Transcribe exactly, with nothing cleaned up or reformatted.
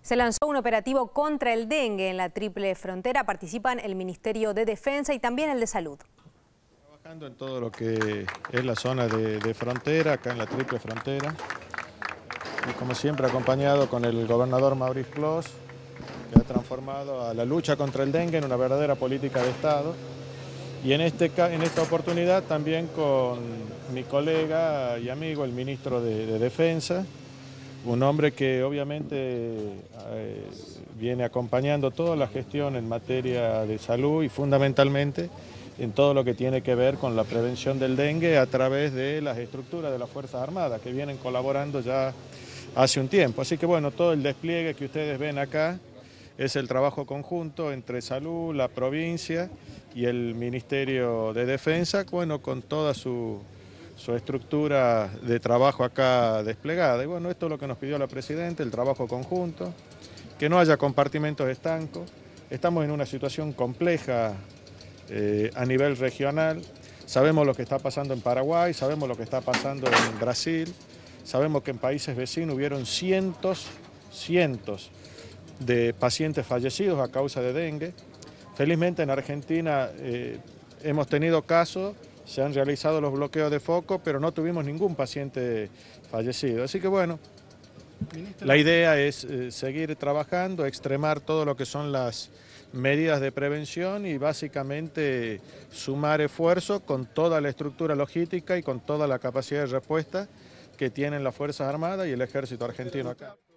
Se lanzó un operativo contra el dengue en la Triple Frontera. Participan el Ministerio de Defensa y también el de Salud. Trabajando en todo lo que es la zona de, de frontera, acá en la Triple Frontera. Y como siempre acompañado con el gobernador Mauricio Clos, que ha transformado a la lucha contra el dengue en una verdadera política de Estado. Y en, este, en esta oportunidad también con mi colega y amigo, el ministro de, de Defensa, un hombre que obviamente eh, viene acompañando toda la gestión en materia de salud y fundamentalmente en todo lo que tiene que ver con la prevención del dengue a través de las estructuras de las Fuerzas Armadas que vienen colaborando ya hace un tiempo. Así que bueno, todo el despliegue que ustedes ven acá es el trabajo conjunto entre Salud, la provincia y el Ministerio de Defensa, bueno, con toda su... su estructura de trabajo acá desplegada. Y bueno, esto es lo que nos pidió la Presidenta, el trabajo conjunto, que no haya compartimentos estancos. Estamos en una situación compleja eh, a nivel regional. Sabemos lo que está pasando en Paraguay, sabemos lo que está pasando en Brasil, sabemos que en países vecinos hubieron cientos, cientos de pacientes fallecidos a causa de dengue. Felizmente en Argentina eh, hemos tenido casos. Se han realizado los bloqueos de foco, pero no tuvimos ningún paciente fallecido. Así que bueno, la idea es eh, seguir trabajando, extremar todo lo que son las medidas de prevención y básicamente sumar esfuerzo con toda la estructura logística y con toda la capacidad de respuesta que tienen las Fuerzas Armadas y el Ejército argentino acá.